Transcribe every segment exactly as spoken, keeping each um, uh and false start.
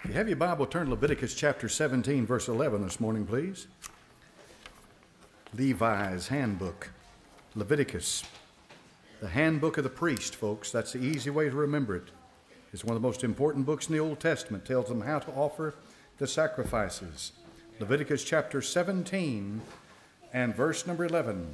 If you have your Bible, turn to Leviticus chapter seventeen, verse eleven this morning, please. Levi's handbook. Leviticus. The handbook of the priest, folks. That's the easy way to remember it. It's one of the most important books in the Old Testament. It tells them how to offer the sacrifices. Leviticus chapter seventeen and verse number eleven.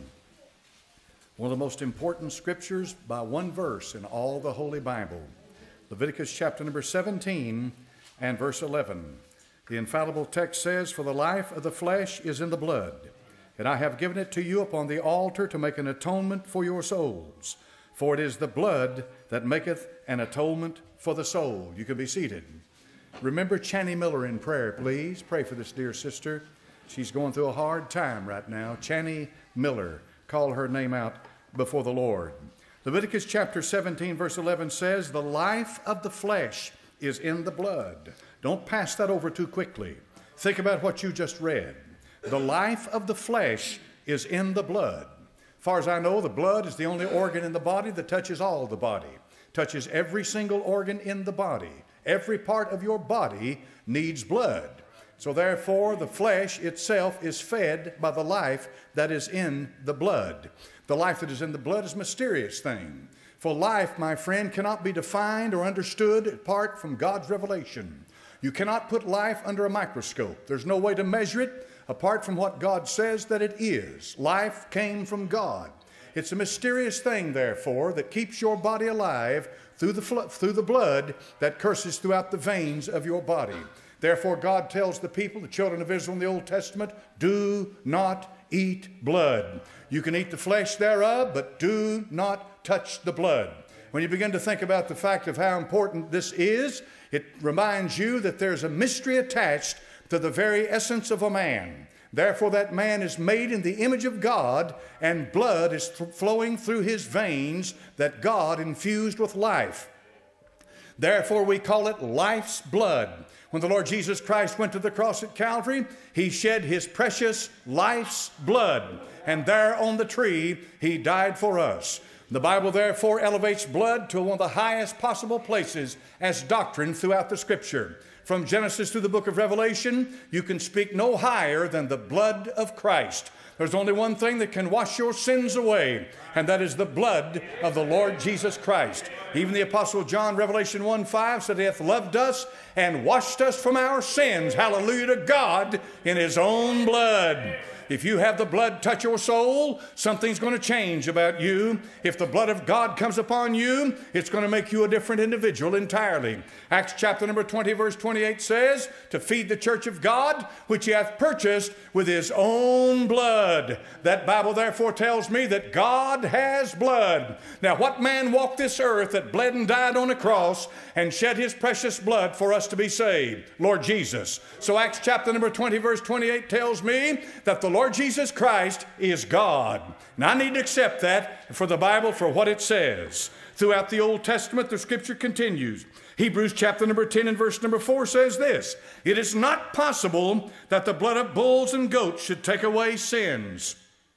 One of the most important scriptures by one verse in all the Holy Bible. Leviticus chapter number seventeen and verse eleven. The infallible text says, "For the life of the flesh is in the blood, and I have given it to you upon the altar to make an atonement for your souls. For it is the blood that maketh an atonement for the soul." You can be seated. Remember Channy Miller in prayer, please. Pray for this dear sister. She's going through a hard time right now. Channy Miller. Call her name out before the Lord. Leviticus chapter seventeen, verse eleven says, "The life of the flesh is in the blood." Don't pass that over too quickly. Think about what you just read. The life of the flesh is in the blood. As far as I know, the blood is the only organ in the body that touches all the body. Touches every single organ in the body. Every part of your body needs blood. So therefore, the flesh itself is fed by the life that is in the blood. The life that is in the blood is a mysterious thing. For life, my friend, cannot be defined or understood apart from God's revelation. You cannot put life under a microscope. There's no way to measure it apart from what God says that it is. Life came from God. It's a mysterious thing, therefore, that keeps your body alive through the, through the blood that courses throughout the veins of your body. Therefore, God tells the people, the children of Israel in the Old Testament, do not eat blood. You can eat the flesh thereof, but do not touch the blood. When you begin to think about the fact of how important this is, it reminds you that there's a mystery attached to the very essence of a man. Therefore, that man is made in the image of God, and blood is th- flowing through his veins that God infused with life. Therefore, we call it life's blood. When the Lord Jesus Christ went to the cross at Calvary, he shed his precious life's blood. And there on the tree, he died for us. The Bible, therefore, elevates blood to one of the highest possible places as doctrine throughout the Scripture. From Genesis to the book of Revelation, you can speak no higher than the blood of Christ. There's only one thing that can wash your sins away, and that is the blood of the Lord Jesus Christ. Even the Apostle John, Revelation one five, said he hath loved us and washed us from our sins. Hallelujah to God in his own blood. If you have the blood touch your soul, something's going to change about you. If the blood of God comes upon you, it's going to make you a different individual entirely. Acts chapter number twenty, verse twenty-eight says, "To feed the church of God, which he hath purchased with his own blood." That Bible therefore tells me that God has blood. Now, what man walked this earth that bled and died on a cross and shed his precious blood for us to be saved? Lord Jesus. So Acts chapter number twenty, verse twenty-eight tells me that the Lord Jesus Christ is God. And I need to accept that for the Bible for what it says. Throughout the Old Testament, the Scripture continues. Hebrews chapter number ten and verse number four says this, "It is not possible that the blood of bulls and goats should take away sins."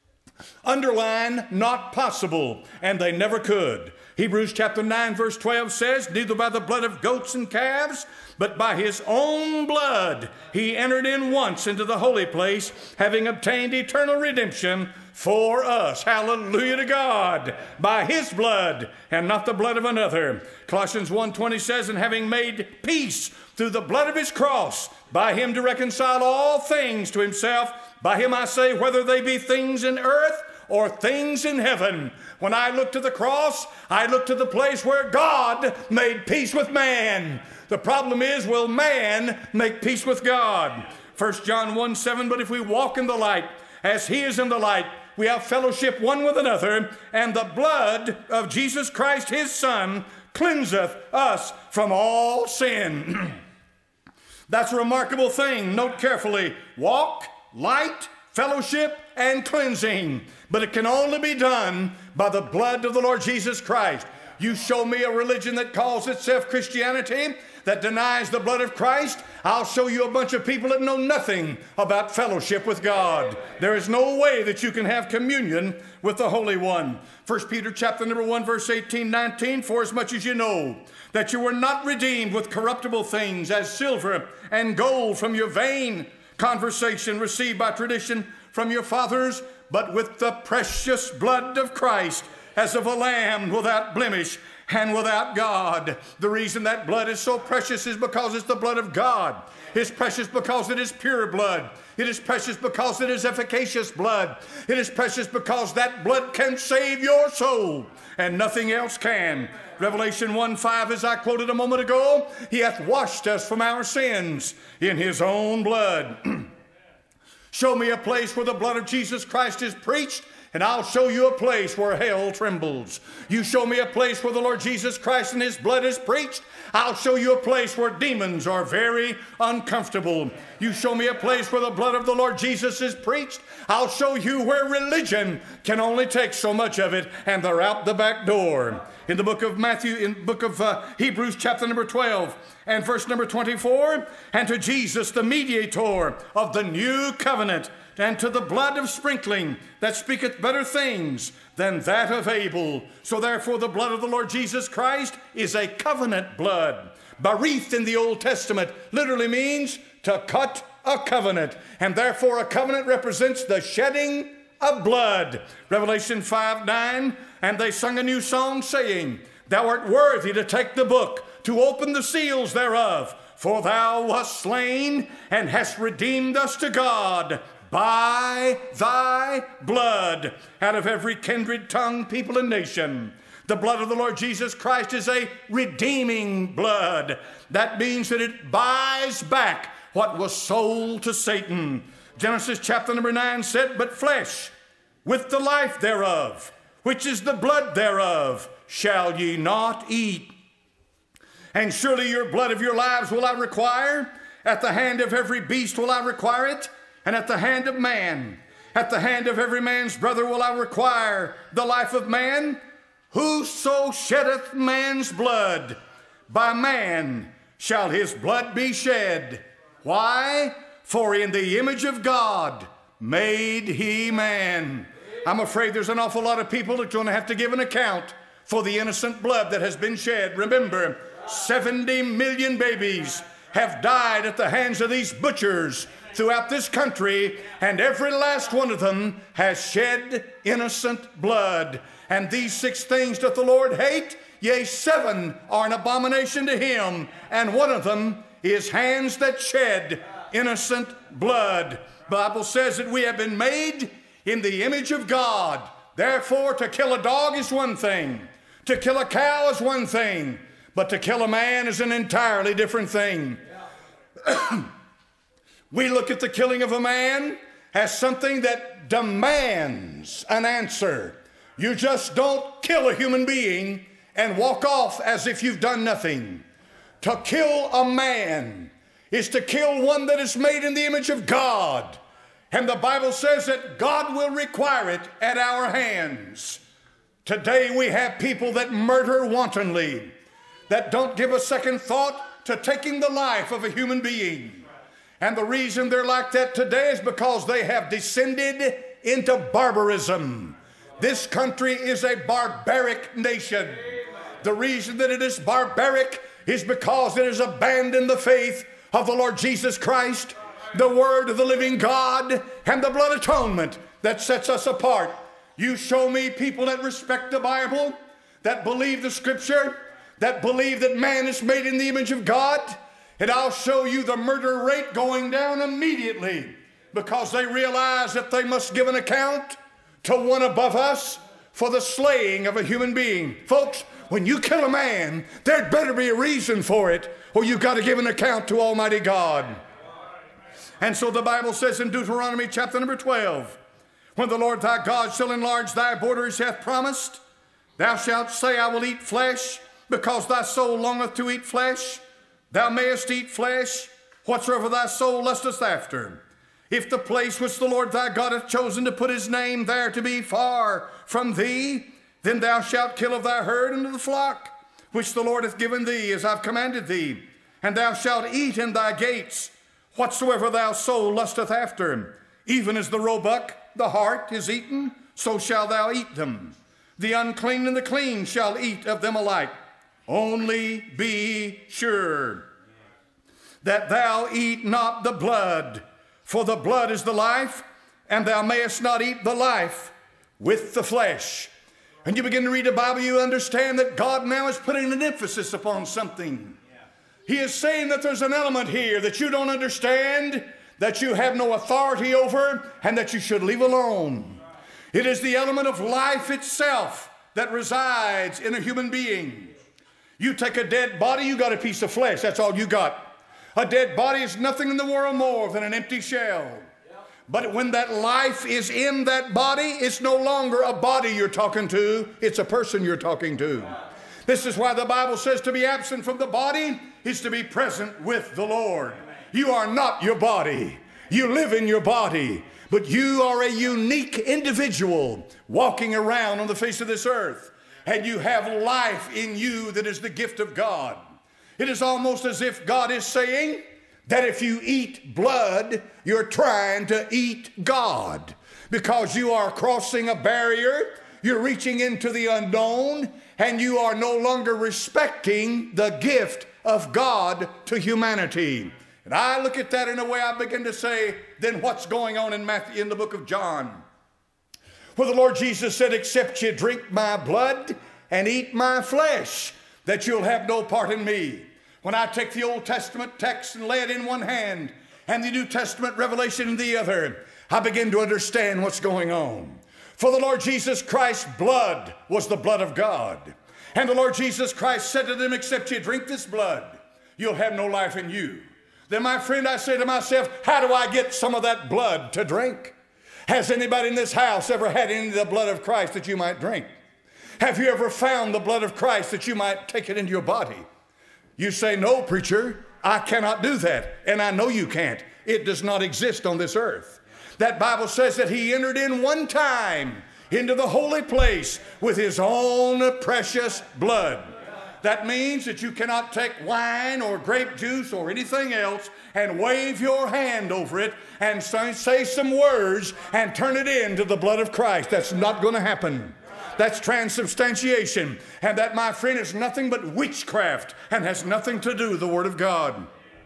Underline, not possible, and they never could. Hebrews chapter nine verse twelve says, "Neither by the blood of goats and calves, but by his own blood he entered in once into the holy place, having obtained eternal redemption for us." Hallelujah to God. By his blood and not the blood of another. Colossians one twenty says, "And having made peace through the blood of his cross, by him to reconcile all things to himself. By him I say, whether they be things in earth or things in heaven." When I look to the cross, I look to the place where God made peace with man. The problem is, will man make peace with God? First John one seven, "But if we walk in the light, as he is in the light, we have fellowship one with another, and the blood of Jesus Christ his Son cleanseth us from all sin." That's a remarkable thing. Note carefully. Walk, light, fellowship, and cleansing. But it can only be done by the blood of the Lord Jesus Christ. You show me a religion that calls itself Christianity, that denies the blood of Christ, I'll show you a bunch of people that know nothing about fellowship with God. There is no way that you can have communion with the Holy One. First Peter chapter number one, verse eighteen, nineteen, for as much as you know that you were not redeemed with corruptible things as silver and gold from your vain conversation received by tradition from your fathers, but with the precious blood of Christ, as of a lamb without blemish and without God. The reason that blood is so precious is because it's the blood of God. It's precious because it is pure blood. It is precious because it is efficacious blood. It is precious because that blood can save your soul and nothing else can. Revelation one five, as I quoted a moment ago, He hath washed us from our sins in His own blood. Show me a place where the blood of Jesus Christ is preached, and I'll show you a place where hell trembles. You show me a place where the Lord Jesus Christ and His blood is preached, I'll show you a place where demons are very uncomfortable. You show me a place where the blood of the Lord Jesus is preached, I'll show you where religion can only take so much of it, and they're out the back door. In the book of Matthew, in the book of uh, Hebrews chapter number twelve and verse number twenty-four, and to Jesus the mediator of the new covenant, and to the blood of sprinkling that speaketh better things than that of Abel. So therefore the blood of the Lord Jesus Christ is a covenant blood. Barith in the Old Testament literally means to cut a covenant, and therefore a covenant represents the shedding of blood. Revelation five nine, and they sung a new song saying, Thou art worthy to take the book, to open the seals thereof, for thou wast slain and hast redeemed us to God by thy blood out of every kindred, tongue, people, and nation. The blood of the Lord Jesus Christ is a redeeming blood. That means that it buys back what was sold to Satan. Genesis chapter number nine said, But flesh with the life thereof, which is the blood thereof, shall ye not eat. And surely your blood of your lives will I require. At the hand of every beast will I require it. And at the hand of man, at the hand of every man's brother will I require the life of man. Whoso sheddeth man's blood, by man shall his blood be shed. Why? For in the image of God made he man. I'm afraid there's an awful lot of people that are going to have to give an account for the innocent blood that has been shed. Remember, seventy million babies have died at the hands of these butchers throughout this country, and every last one of them has shed innocent blood. And these six things doth the Lord hate, yea, seven are an abomination to Him, and one of them is hands that shed innocent blood. The Bible says that we have been made in the image of God. Therefore, to kill a dog is one thing, to kill a cow is one thing, but to kill a man is an entirely different thing. We look at the killing of a man as something that demands an answer. You just don't kill a human being and walk off as if you've done nothing. To kill a man is to kill one that is made in the image of God. And the Bible says that God will require it at our hands. Today we have people that murder wantonly, that don't give a second thought to taking the life of a human being. And the reason they're like that today is because they have descended into barbarism. This country is a barbaric nation. The reason that it is barbaric is because it has abandoned the faith of the Lord Jesus Christ, the Word of the living God, and the blood atonement that sets us apart. You show me people that respect the Bible, that believe the Scripture, that believe that man is made in the image of God, and I'll show you the murder rate going down immediately, because they realize that they must give an account to one above us for the slaying of a human being. Folks, when you kill a man, there'd better be a reason for it, or you've got to give an account to Almighty God. And so the Bible says in Deuteronomy chapter number twelve, when the Lord thy God shall enlarge thy borders, hath promised, thou shalt say, I will eat flesh, because thy soul longeth to eat flesh. Thou mayest eat flesh, whatsoever thy soul lusteth after. If the place which the Lord thy God hath chosen to put his name there to be far from thee, Then thou shalt kill of thy herd and of the flock, which the Lord hath given thee, as I've commanded thee. And thou shalt eat in thy gates whatsoever thy soul lusteth after. Even as the roebuck, the hart, is eaten, so shalt thou eat them. The unclean and the clean shall eat of them alike. Only be sure that thou eat not the blood, for the blood is the life, and thou mayest not eat the life with the flesh. And you begin to read the Bible, you understand that God now is putting an emphasis upon something. He is saying that there's an element here that you don't understand, that you have no authority over, and that you should leave alone. It is the element of life itself that resides in a human being. You take a dead body, you got a piece of flesh. That's all you got. A dead body is nothing in the world more than an empty shell. But when that life is in that body, it's no longer a body you're talking to. It's a person you're talking to. This is why the Bible says to be absent from the body is to be present with the Lord. You are not your body. You live in your body. But you are a unique individual walking around on the face of this earth. And you have life in you that is the gift of God. It is almost as if God is saying that if you eat blood, you're trying to eat God, because you are crossing a barrier, you're reaching into the unknown, and you are no longer respecting the gift of God to humanity. And I look at that in a way I begin to say, then what's going on in Matthew, in the book of John, where the Lord Jesus said, except you drink my blood and eat my flesh, that you'll have no part in me. When I take the Old Testament text and lay it in one hand and the New Testament revelation in the other, I begin to understand what's going on. For the Lord Jesus Christ's blood was the blood of God. And the Lord Jesus Christ said to them, except you drink this blood, you'll have no life in you. Then, my friend, I say to myself, how do I get some of that blood to drink? Has anybody in this house ever had any of the blood of Christ that you might drink? Have you ever found the blood of Christ that you might take it into your body? You say, no, preacher, I cannot do that. And I know you can't. It does not exist on this earth. That Bible says that he entered in one time into the holy place with his own precious blood. That means that you cannot take wine or grape juice or anything else and wave your hand over it and say some words and turn it into the blood of Christ. That's not going to happen. That's transubstantiation. And that, my friend, is nothing but witchcraft and has nothing to do with the Word of God.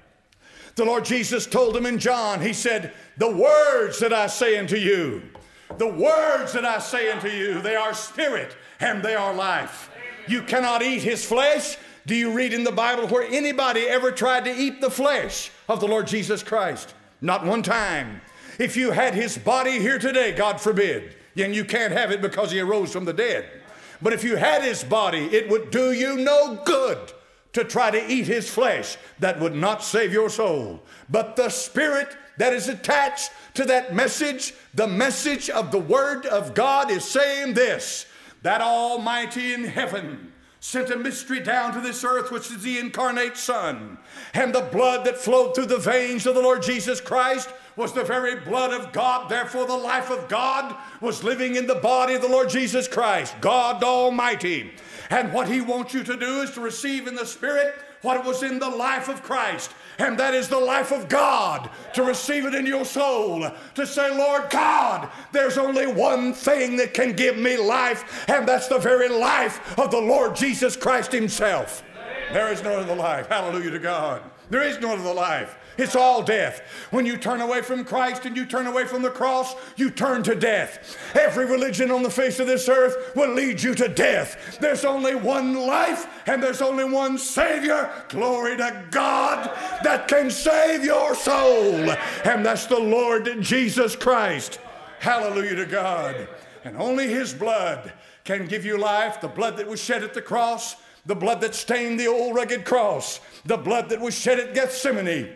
The Lord Jesus told him in John, he said, the words that I say unto you, the words that I say unto you, they are spirit and they are life. You cannot eat his flesh. Do you read in the Bible where anybody ever tried to eat the flesh of the Lord Jesus Christ? Not one time. If you had his body here today, God forbid, and you can't have it because he arose from the dead. But if you had his body, it would do you no good to try to eat his flesh. That would not save your soul. But the spirit that is attached to that message, the message of the Word of God, is saying this, that Almighty in heaven sent a mystery down to this earth, which is the incarnate Son. And the blood that flowed through the veins of the Lord Jesus Christ was the very blood of God. Therefore, the life of God was living in the body of the Lord Jesus Christ, God Almighty. And what he wants you to do is to receive in the Spirit what was in the life of Christ. And that is the life of God, to receive it in your soul, to say, Lord God, there's only one thing that can give me life, and that's the very life of the Lord Jesus Christ himself. There is no other life. Hallelujah to God. There is no other life. It's all death. When you turn away from Christ and you turn away from the cross, you turn to death. Every religion on the face of this earth will lead you to death. There's only one life and there's only one Savior, glory to God, that can save your soul. And that's the Lord Jesus Christ. Hallelujah to God. And only his blood can give you life. The blood that was shed at the cross, the blood that stained the old rugged cross, the blood that was shed at Gethsemane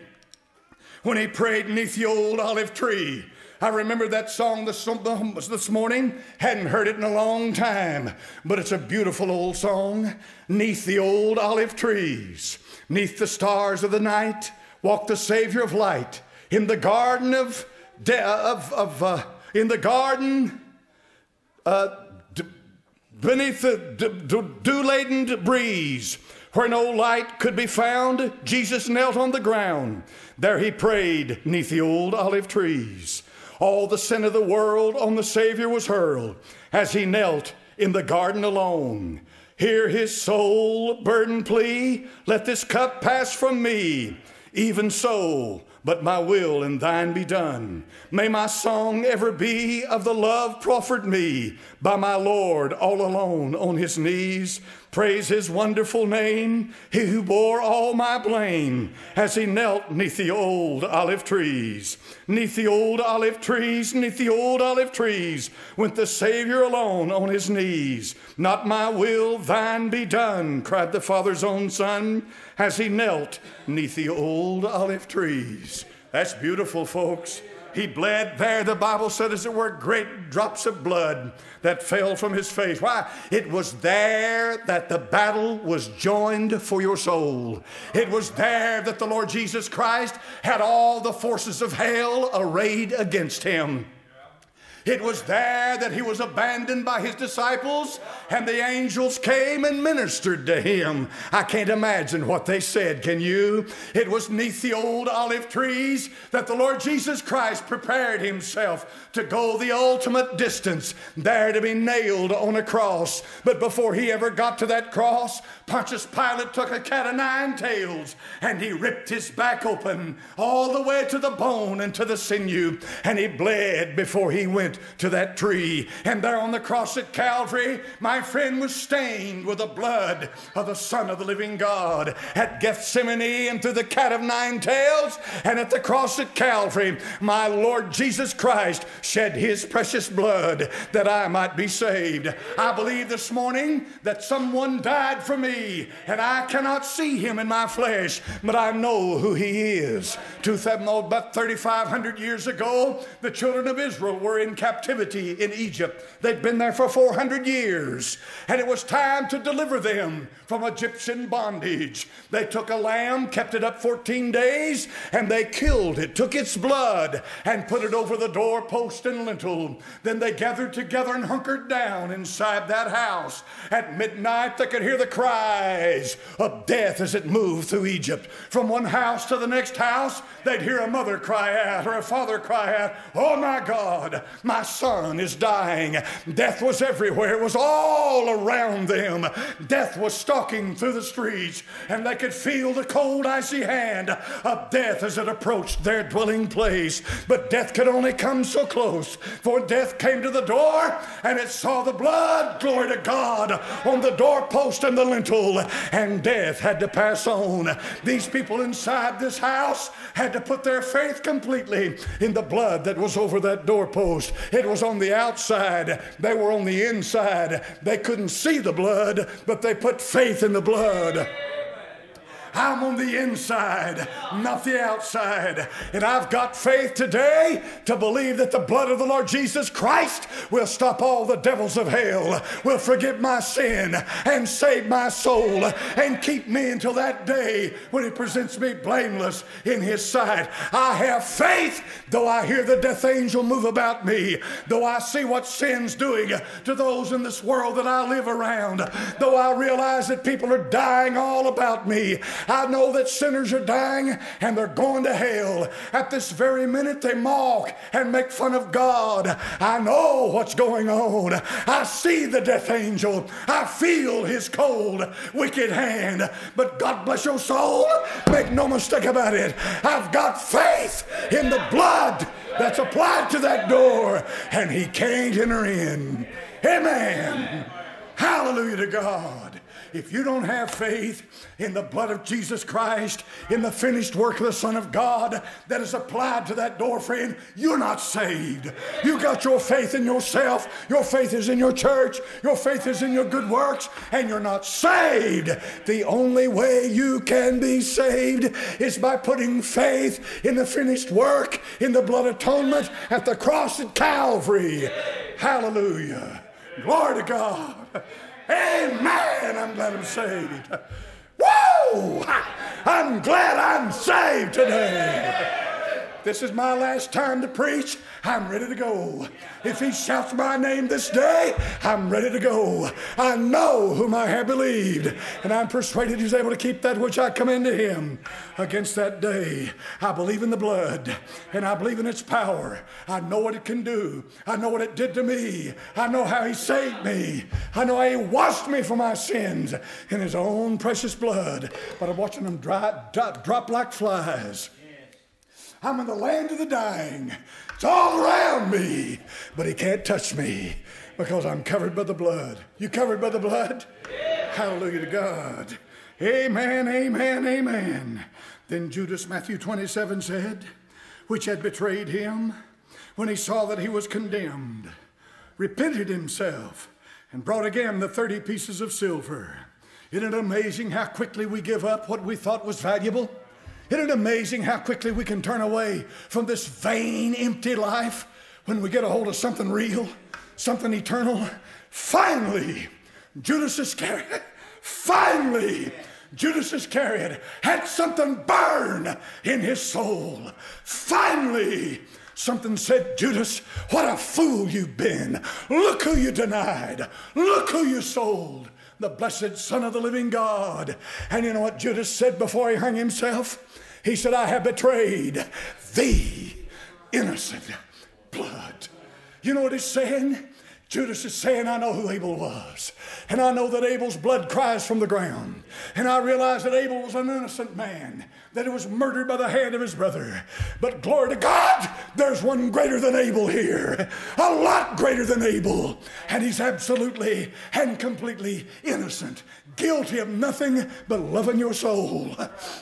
when he prayed beneath the old olive tree. I remember that song this, this morning. Hadn't heard it in a long time, but it's a beautiful old song. Neath the old olive trees, neath the stars of the night, walked the Savior of light in the garden of, de- of, of uh, in the garden, uh, beneath the dew-laden breeze, where no light could be found, Jesus knelt on the ground. There he prayed neath the old olive trees. All the sin of the world on the Savior was hurled as he knelt in the garden alone. Hear his soul burden plea, let this cup pass from me. Even so, but my will and thine be done. May my song ever be of the love proffered me by my Lord all alone on his knees. Praise his wonderful name, he who bore all my blame as he knelt neath the old olive trees. Neath the old olive trees, neath the old olive trees, went the Savior alone on his knees. Not my will, thine be done, cried the Father's own Son as he knelt neath the old olive trees. That's beautiful, folks. He bled there, the Bible said, as it were, great drops of blood that fell from his face. Why? It was there that the battle was joined for your soul. It was there that the Lord Jesus Christ had all the forces of hell arrayed against him. It was there that he was abandoned by his disciples, and the angels came and ministered to him. I can't imagine what they said, can you? It was neath the old olive trees that the Lord Jesus Christ prepared himself to go the ultimate distance, there to be nailed on a cross. But before he ever got to that cross, Pontius Pilate took a cat o' nine tails, and he ripped his back open all the way to the bone and to the sinew, and he bled before he went to that tree. And there on the cross at Calvary, my friend was stained with the blood of the Son of the living God. At Gethsemane and through the cat of nine tails, and at the cross at Calvary, my Lord Jesus Christ shed his precious blood that I might be saved. I believe this morning that someone died for me, and I cannot see him in my flesh, but I know who he is. Two, about thirty-five hundred years ago, the children of Israel were in captivity in Egypt. They'd been there for four hundred years, and it was time to deliver them from Egyptian bondage. They took a lamb, kept it up fourteen days, and they killed it, took its blood, and put it over the doorpost and lintel. Then they gathered together and hunkered down inside that house. At midnight, they could hear the cries of death as it moved through Egypt. From one house to the next house, they'd hear a mother cry out or a father cry out, "Oh my God, my son is dying." Death was everywhere. It was all around them. Death was stalking through the streets, and they could feel the cold, icy hand of death as it approached their dwelling place. But death could only come so close, for death came to the door, and it saw the blood, glory to God, on the doorpost and the lintel, and death had to pass on. These people inside this house had to put their faith completely in the blood that was over that doorpost. It was on the outside. They were on the inside. They couldn't see the blood, but they put faith in the blood. I'm on the inside, not the outside. And I've got faith today to believe that the blood of the Lord Jesus Christ will stop all the devils of hell, will forgive my sin and save my soul and keep me until that day when he presents me blameless in his sight. I have faith, though I hear the death angel move about me, though I see what sin's doing to those in this world that I live around, though I realize that people are dying all about me. I know that sinners are dying and they're going to hell. At this very minute, they mock and make fun of God. I know what's going on. I see the death angel. I feel his cold, wicked hand. But God bless your soul. Make no mistake about it. I've got faith in the blood that's applied to that door, and he can't enter in. Amen. Hallelujah to God. If you don't have faith in the blood of Jesus Christ, in the finished work of the Son of God that is applied to that door, friend, you're not saved. You got your faith in yourself. Your faith is in your church. Your faith is in your good works, and you're not saved. The only way you can be saved is by putting faith in the finished work, in the blood atonement at the cross at Calvary. Hallelujah. Glory to God. Amen. I'm glad I'm saved. Woo! I'm glad I'm saved today. This is my last time to preach. I'm ready to go. If he shouts my name this day, I'm ready to go. I know whom I have believed, and I'm persuaded he's able to keep that which I commend to him against that day. I believe in the blood, and I believe in its power. I know what it can do. I know what it did to me. I know how he saved me. I know how he washed me from my sins in his own precious blood. But I'm watching them dry, drop, drop like flies. I'm in the land of the dying. It's all around me, but he can't touch me because I'm covered by the blood. You covered by the blood? Yeah. Hallelujah to God. Amen, amen, amen. Then Judas, Matthew twenty-seven said, which had betrayed him, when he saw that he was condemned, repented himself and brought again the thirty pieces of silver. Isn't it amazing how quickly we give up what we thought was valuable? Isn't it amazing how quickly we can turn away from this vain, empty life when we get a hold of something real, something eternal? Finally, Judas Iscariot, finally, Judas Iscariot had something burn in his soul. Finally, something said, Judas, what a fool you've been. Look who you denied. Look who you sold. The blessed Son of the living God. And you know what Judas said before he hung himself? He said, I have betrayed the innocent blood. You know what he's saying? Judas is saying, I know who Abel was. And I know that Abel's blood cries from the ground. And I realize that Abel was an innocent man, that he was murdered by the hand of his brother. But glory to God, there's one greater than Abel here. A lot greater than Abel. And he's absolutely and completely innocent. Guilty of nothing but loving your soul.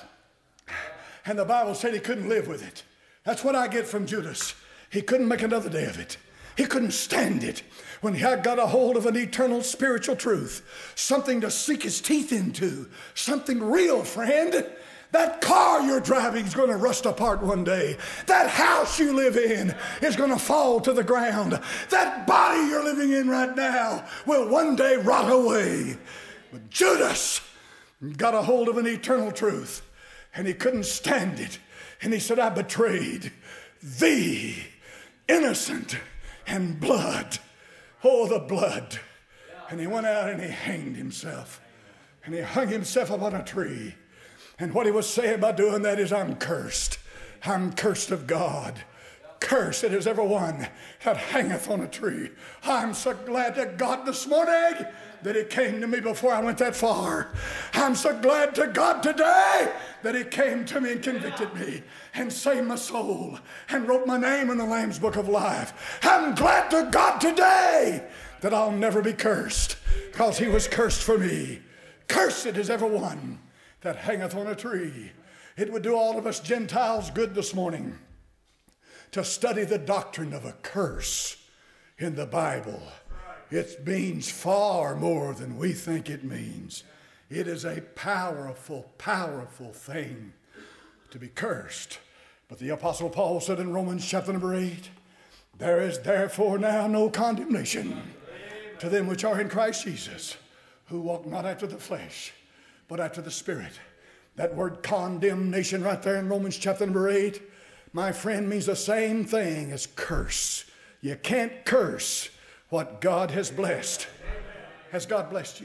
And the Bible said he couldn't live with it. That's what I get from Judas. He couldn't make another day of it. He couldn't stand it. When he had got a hold of an eternal spiritual truth, something to sink his teeth into, something real, friend. That car you're driving is going to rust apart one day. That house you live in is going to fall to the ground. That body you're living in right now will one day rot away. But Judas got a hold of an eternal truth, and he couldn't stand it. And he said, I betrayed thee, innocent and blood. Oh, the blood. And he went out and he hanged himself. And he hung himself upon a tree. And what he was saying by doing that is, I'm cursed. I'm cursed of God. Cursed is every one that hangeth on a tree. I'm so glad to God this morning that he came to me before I went that far. I'm so glad to God today that he came to me and convicted me and saved my soul and wrote my name in the Lamb's Book of Life. I'm glad to God today that I'll never be cursed, because he was cursed for me. Cursed is every one that hangeth on a tree. It would do all of us Gentiles good this morning to study the doctrine of a curse in the Bible. It means far more than we think it means. It is a powerful, powerful thing to be cursed. But the Apostle Paul said in Romans chapter number eight, there is therefore now no condemnation to them which are in Christ Jesus, who walk not after the flesh, but after the Spirit. That word condemnation right there in Romans chapter number eight, my friend, means the same thing as curse. You can't curse what God has blessed. Has God blessed you?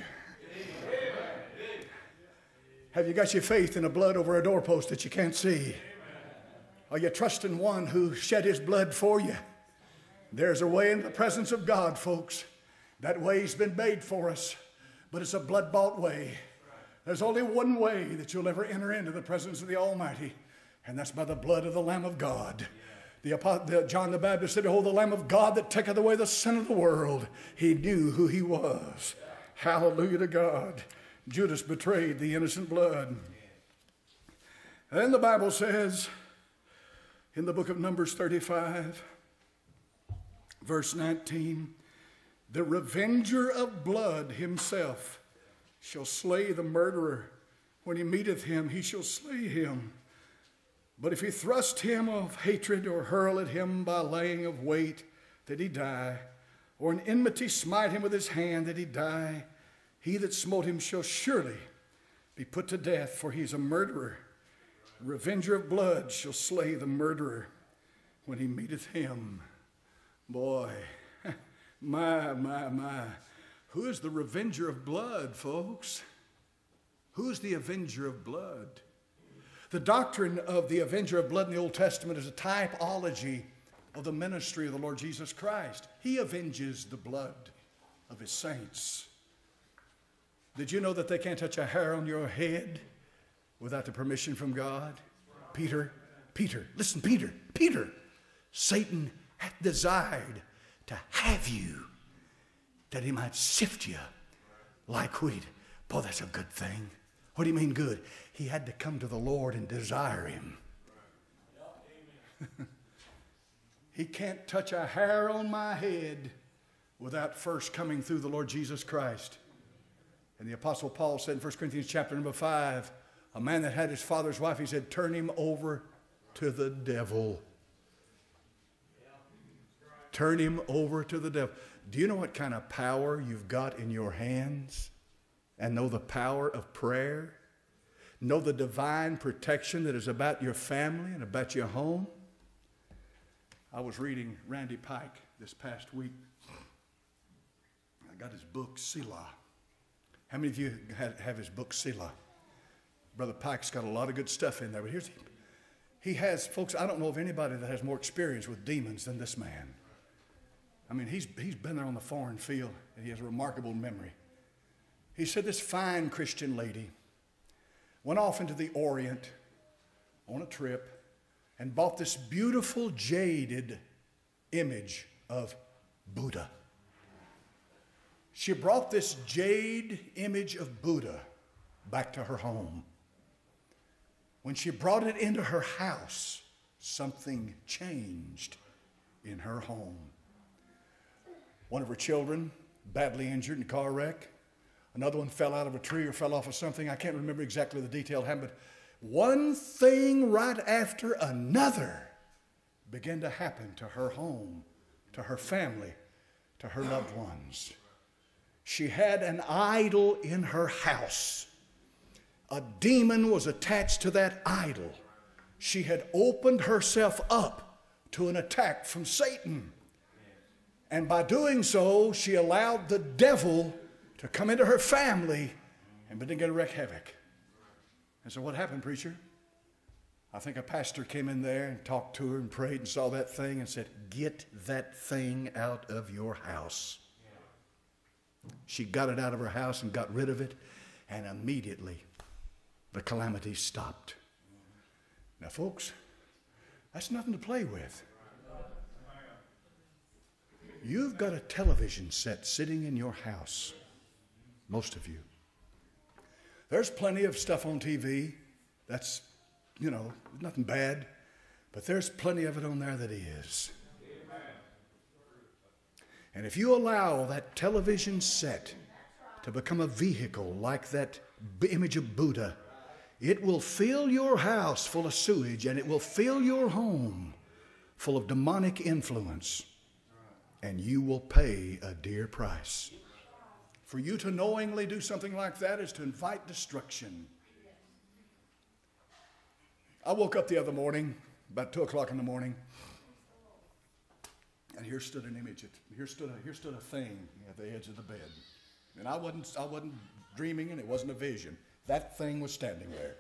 Have you got your faith in the blood over a doorpost that you can't see? Are you trusting one who shed his blood for you? There's a way in the presence of God, folks. That way's been made for us, but it's a blood-bought way. There's only one way that you'll ever enter into the presence of the Almighty, and that's by the blood of the Lamb of God. The, the, John the Baptist said, behold, the Lamb of God that taketh away the sin of the world. He knew who he was. Hallelujah to God. Judas betrayed the innocent blood. And then the Bible says in the book of Numbers thirty-five, verse nineteen, the revenger of blood himself shall slay the murderer. When he meeteth him, he shall slay him. But if he thrust him of hatred, or hurl at him by laying of weight, that he die, or in enmity smite him with his hand, that he die, he that smote him shall surely be put to death, for he is a murderer. The revenger of blood shall slay the murderer. when he meeteth him. Boy, my, my, my. Who is the revenger of blood, folks? Who's the avenger of blood? The doctrine of the avenger of blood in the Old Testament is a typology of the ministry of the Lord Jesus Christ. He avenges the blood of his saints. Did you know that they can't touch a hair on your head without the permission from God? Peter, Peter, listen, Peter, Peter, Satan hath desired to have you, that he might sift you like wheat. Boy, that's a good thing. What do you mean good? He had to come to the Lord and desire him. He can't touch a hair on my head without first coming through the Lord Jesus Christ. And the Apostle Paul said in First Corinthians chapter number five, a man that had his father's wife, he said, turn him over to the devil. Turn him over to the devil. Do you know what kind of power you've got in your hands? And know the power of prayer? Know the divine protection that is about your family and about your home? I was reading Randy Pike this past week. I got his book, Selah. How many of you have his book, Selah? Brother Pike's got a lot of good stuff in there. But here's, he has, folks, I don't know of anybody that has more experience with demons than this man. I mean, he's, he's been there on the foreign field, and he has a remarkable memory. He said this fine Christian lady went off into the Orient on a trip and bought this beautiful jaded image of Buddha. She brought this jade image of Buddha back to her home. When she brought it into her house, something changed in her home. One of her children, badly injured in a car wreck. Another one fell out of a tree or fell off of something. I can't remember exactly the detail, but one thing right after another began to happen to her home, to her family, to her loved ones. She had an idol in her house. A demon was attached to that idol. She had opened herself up to an attack from Satan. And by doing so, she allowed the devil to come into her family and begin to wreak havoc. And so what happened, preacher? I think a pastor came in there and talked to her and prayed and saw that thing and said, get that thing out of your house. She got it out of her house and got rid of it, and immediately the calamity stopped. Now, folks, that's nothing to play with. You've got a television set sitting in your house, most of you. There's plenty of stuff on T V that's, you know, nothing bad, but there's plenty of it on there that is. And if you allow that television set to become a vehicle like that image of Buddha, it will fill your house full of sewage, and it will fill your home full of demonic influence, and you will pay a dear price. For you to knowingly do something like that is to invite destruction. I woke up the other morning, about two o'clock in the morning, and here stood an image. Here stood a, here stood a thing at the edge of the bed. And I wasn't, I wasn't dreaming, and it wasn't a vision. That thing was standing there.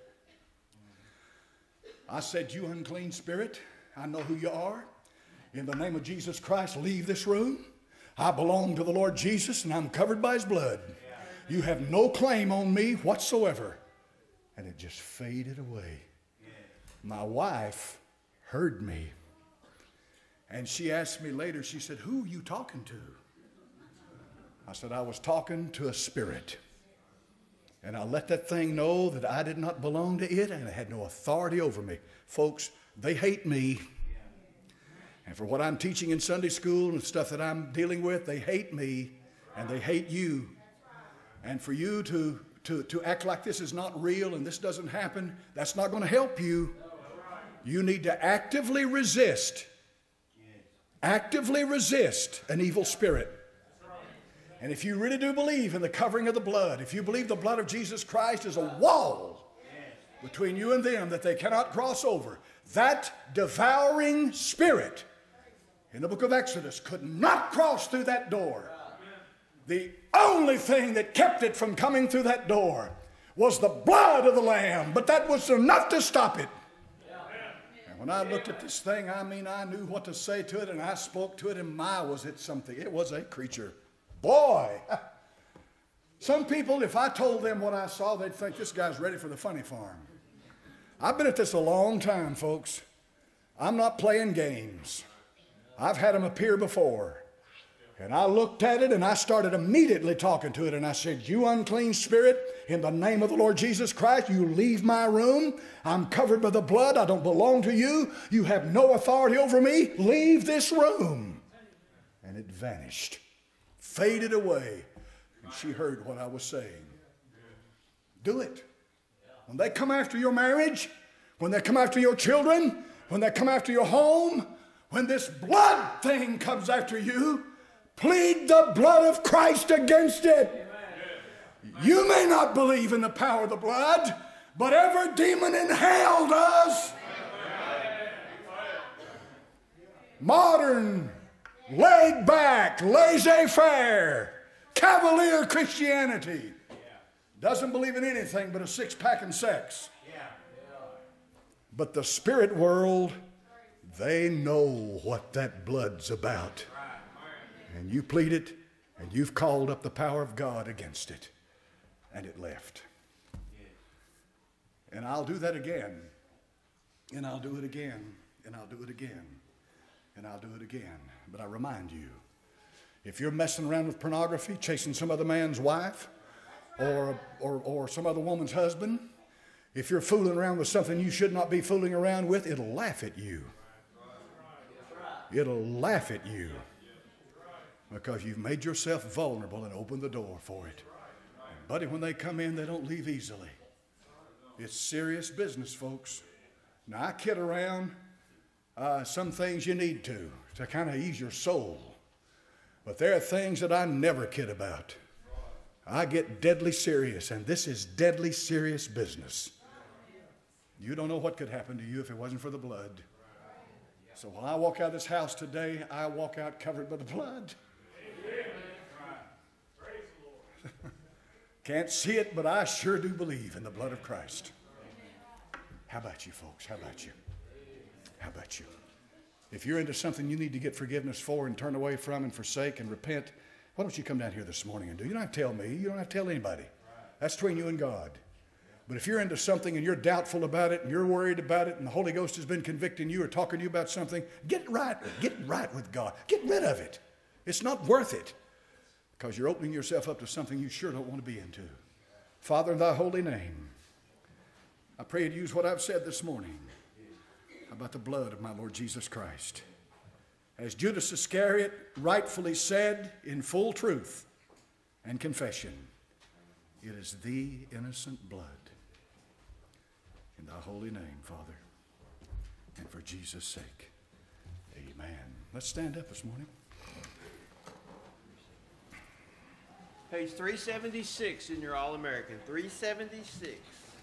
I said, you unclean spirit, I know who you are. In the name of Jesus Christ, leave this room. I belong to the Lord Jesus, and I'm covered by his blood. You have no claim on me whatsoever. And it just faded away. My wife heard me. And she asked me later, she said, who are you talking to? I said, I was talking to a spirit. And I let that thing know that I did not belong to it, and it had no authority over me. Folks, they hate me. And for what I'm teaching in Sunday school and the stuff that I'm dealing with, they hate me, and they hate you. And for you to, to, to act like this is not real and this doesn't happen, that's not going to help you. You need to actively resist. Actively resist an evil spirit. And if you really do believe in the covering of the blood, if you believe the blood of Jesus Christ is a wall between you and them that they cannot cross over. That devouring spirit in the book of Exodus could not cross through that door. The only thing that kept it from coming through that door was the blood of the Lamb, but that was enough to stop it. And when I looked at this thing, I mean, I knew what to say to it, and I spoke to it, and my, was it something. It was a creature. Boy! Some people, if I told them what I saw, they'd think this guy's ready for the funny farm. I've been at this a long time, folks. I'm not playing games. I've had them appear before. And I looked at it and I started immediately talking to it. And I said, you unclean spirit, in the name of the Lord Jesus Christ, you leave my room. I'm covered by the blood. I don't belong to you. You have no authority over me. Leave this room. And it vanished, faded away. And she heard what I was saying. Do it. When they come after your marriage, when they come after your children, when they come after your home, when this blood thing comes after you, plead the blood of Christ against it. You may not believe in the power of the blood, but every demon in hell does. Modern, laid back, laissez-faire, cavalier Christianity doesn't believe in anything but a six-pack and sex. But the spirit world, they know what that blood's about. And you plead it, and you've called up the power of God against it. And it left. And I'll do that again. And I'll do it again. And I'll do it again. And I'll do it again. But I remind you, if you're messing around with pornography, chasing some other man's wife, or, or, or some other woman's husband, if you're fooling around with something you should not be fooling around with, it'll laugh at you. It'll laugh at you. Because you've made yourself vulnerable and opened the door for it. And buddy, when they come in, they don't leave easily. It's serious business, folks. Now, I kid around uh, some things you need to, to kind of ease your soul. But there are things that I never kid about. I get deadly serious, and this is deadly serious business. You don't know what could happen to you if it wasn't for the blood. So when I walk out of this house today, I walk out covered by the blood. Can't see it, but I sure do believe in the blood of Christ. How about you, folks? How about you? How about you? If you're into something you need to get forgiveness for and turn away from and forsake and repent, why don't you come down here this morning and do it? You don't have to tell me. You don't have to tell anybody. That's between you and God. But if you're into something and you're doubtful about it and you're worried about it and the Holy Ghost has been convicting you or talking to you about something, get right. Get right with God. Get rid of it. It's not worth it because you're opening yourself up to something you sure don't want to be into. Father, in thy holy name, I pray to use what I've said this morning about the blood of my Lord Jesus Christ. As Judas Iscariot rightfully said in full truth and confession, it is the innocent blood. In thy holy name, Father, and for Jesus' sake, amen. Let's stand up this morning. Page three seventy-six in your All-American. three seventy-six.